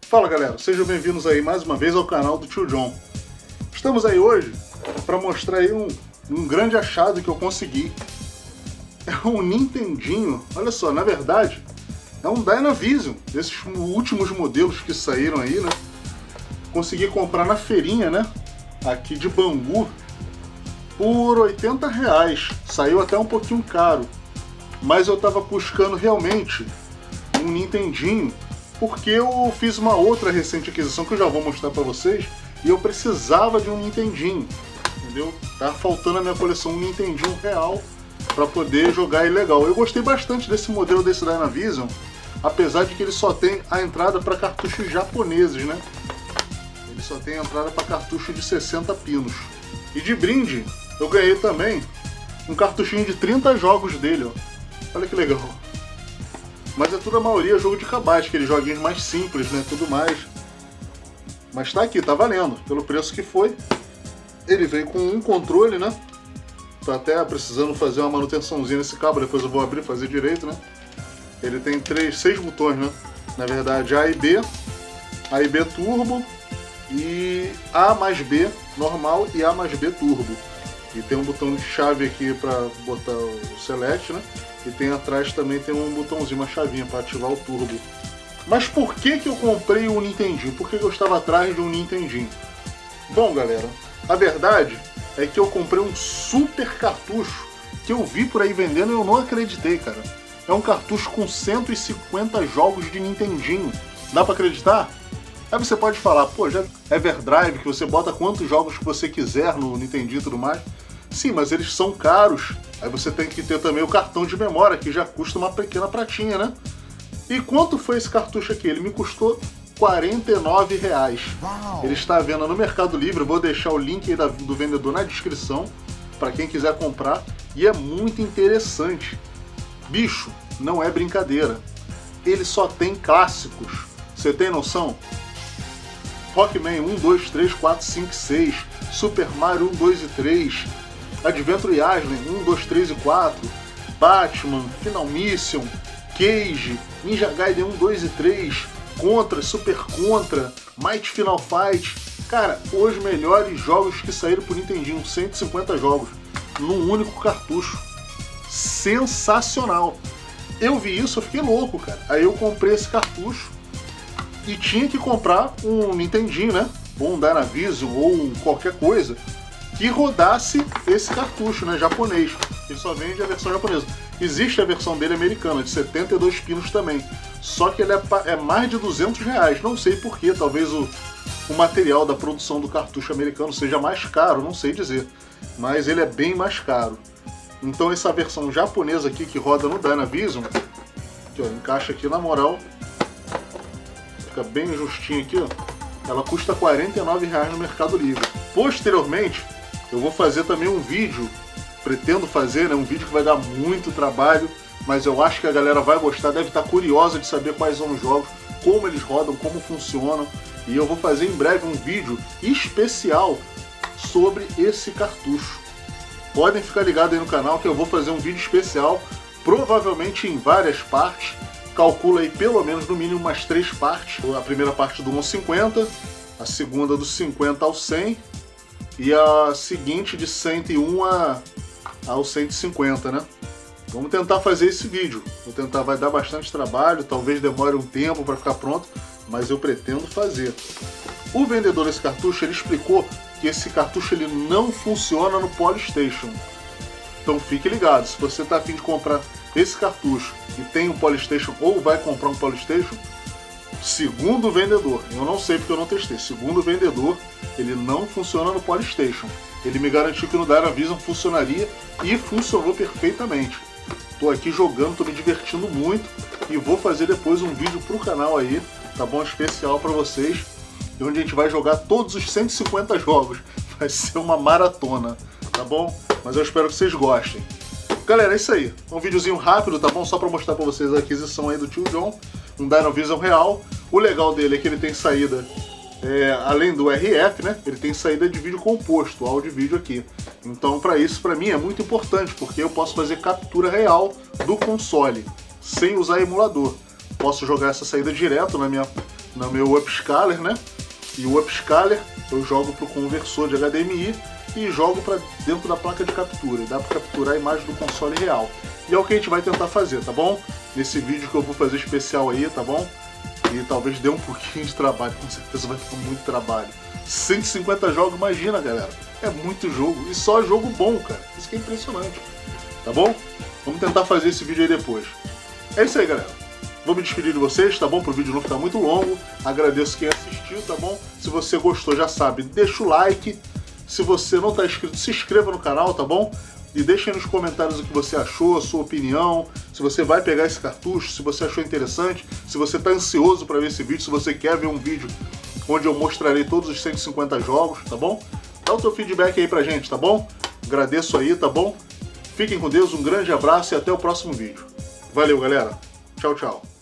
Fala galera, sejam bem-vindos aí mais uma vez ao canal do Tio John. Estamos aí hoje para mostrar aí um grande achado que eu consegui. É um Nintendinho, olha só, na verdade é um Dynavision, desses últimos modelos que saíram aí, né? Consegui comprar na feirinha, né? Aqui de Bangu por R$80. Saiu até um pouquinho caro, mas eu tava buscando realmente um Nintendinho porque eu fiz uma outra recente aquisição que eu já vou mostrar pra vocês e eu precisava de um Nintendinho, entendeu? Tá faltando na minha coleção um Nintendinho real para poder jogar ele legal. Eu gostei bastante desse modelo desse Dynavision, apesar de que ele só tem a entrada para cartuchos japoneses, né? Ele só tem a entrada para cartucho de 60 pinos. E de brinde, eu ganhei também um cartuchinho de 30 jogos dele, ó. Olha que legal. Mas é tudo a maioria jogo de cabate, aqueles joguinhos mais simples, né, tudo mais. Mas tá aqui, tá valendo, pelo preço que foi. Ele veio com um controle, né. Tô até precisando fazer uma manutençãozinha nesse cabo, depois eu vou abrir e fazer direito, né. Ele tem 6 botões, né, na verdade A e B Turbo, e A mais B normal e A mais B Turbo. E tem um botão de chave aqui para botar o Select, né? E tem atrás também tem um botãozinho, uma chavinha para ativar o turbo. Mas por que eu comprei o Nintendinho? Por que eu estava atrás de um Nintendinho? Bom, galera, a verdade é que eu comprei um super cartucho que eu vi por aí vendendo e eu não acreditei, cara. É um cartucho com 150 jogos de Nintendinho. Dá para acreditar? Aí você pode falar, pô, já é Everdrive, que você bota quantos jogos que você quiser no Nintendinho e tudo mais. Sim, mas eles são caros. Aí você tem que ter também o cartão de memória, que já custa uma pequena pratinha, né? E quanto foi esse cartucho aqui? Ele me custou R$49. Ele está à venda no Mercado Livre, eu vou deixar o link aí do vendedor na descrição, para quem quiser comprar. E é muito interessante. Bicho, não é brincadeira. Ele só tem clássicos. Você tem noção? Rockman 1, 2, 3, 4, 5, 6, Super Mario 1, 2 e 3, Adventure Island 1, 2, 3 e 4, Batman, Final Mission, Cage, Ninja Gaiden 1, 2 e 3, Contra, Super Contra, Might Final Fight. Cara, os melhores jogos que saíram pro Nintendinho, 150 jogos, num único cartucho. Sensacional! Eu vi isso, eu fiquei louco, cara. Aí eu comprei esse cartucho e tinha que comprar um Nintendinho, né? Ou um Dynavision, ou qualquer coisa que rodasse esse cartucho, né? Japonês. Ele só vende a versão japonesa. Existe a versão dele americana, de 72 pinos também. Só que ele é mais de R$200. Não sei porquê, talvez o material da produção do cartucho americano seja mais caro, não sei dizer. Mas ele é bem mais caro. Então essa versão japonesa aqui, que roda no Dynavision, que ó, encaixa aqui na moral, fica bem justinho aqui, ó. Ela custa R$49 no Mercado Livre. Posteriormente, eu vou fazer também um vídeo, pretendo fazer, né, um vídeo que vai dar muito trabalho, mas eu acho que a galera vai gostar, deve estar curiosa de saber quais são os jogos, como eles rodam, como funcionam, e eu vou fazer em breve um vídeo especial sobre esse cartucho. Podem ficar ligados aí no canal que eu vou fazer um vídeo especial, provavelmente em várias partes. Calcula aí pelo menos no mínimo umas 3 partes. A primeira parte do 1 ao 50, a segunda do 50 ao 100 e a seguinte de 101 ao 150, né? Vamos tentar fazer esse vídeo. Vou tentar, vai dar bastante trabalho, talvez demore um tempo para ficar pronto, mas eu pretendo fazer. O vendedor desse cartucho, ele explicou que esse cartucho ele não funciona no Polystation. Então fique ligado, se você está a fim de comprar esse cartucho e tem um Polystation ou vai comprar um Polystation, segundo o vendedor, eu não sei porque eu não testei, segundo o vendedor, ele não funciona no Polystation. Ele me garantiu que no Dynavision funcionaria e funcionou perfeitamente. Tô aqui jogando, tô me divertindo muito e vou fazer depois um vídeo pro canal aí, tá bom? Especial para vocês, onde a gente vai jogar todos os 150 jogos. Vai ser uma maratona, tá bom? Mas eu espero que vocês gostem. Galera, é isso aí. Um videozinho rápido, tá bom? Só pra mostrar pra vocês a aquisição aí do Tio John. Um Dynavision real. O legal dele é que ele tem saída, além do RF, né? Ele tem saída de vídeo composto, áudio e vídeo aqui. Então pra isso, pra mim, é muito importante, porque eu posso fazer captura real do console, sem usar emulador. Posso jogar essa saída direto na minha no meu Upscaler, né? E o Upscaler eu jogo pro conversor de HDMI e jogo para dentro da placa de captura. E dá para capturar a imagem do console real. E é o que a gente vai tentar fazer, tá bom? Nesse vídeo que eu vou fazer especial aí, tá bom? E talvez dê um pouquinho de trabalho, com certeza vai ter muito trabalho. 150 jogos, imagina, galera. É muito jogo, e só jogo bom, cara. Isso que é impressionante, tá bom? Vamos tentar fazer esse vídeo aí depois. É isso aí, galera. Vou me despedir de vocês, tá bom? Para o vídeo não ficar muito longo. Agradeço quem assistiu, tá bom? Se você gostou, já sabe, deixa o like. Se você não está inscrito, se inscreva no canal, tá bom? E deixe aí nos comentários o que você achou, a sua opinião, se você vai pegar esse cartucho, se você achou interessante, se você está ansioso para ver esse vídeo, se você quer ver um vídeo onde eu mostrarei todos os 150 jogos, tá bom? Dá o teu feedback aí pra gente, tá bom? Agradeço aí, tá bom? Fiquem com Deus, um grande abraço e até o próximo vídeo. Valeu, galera. Tchau, tchau.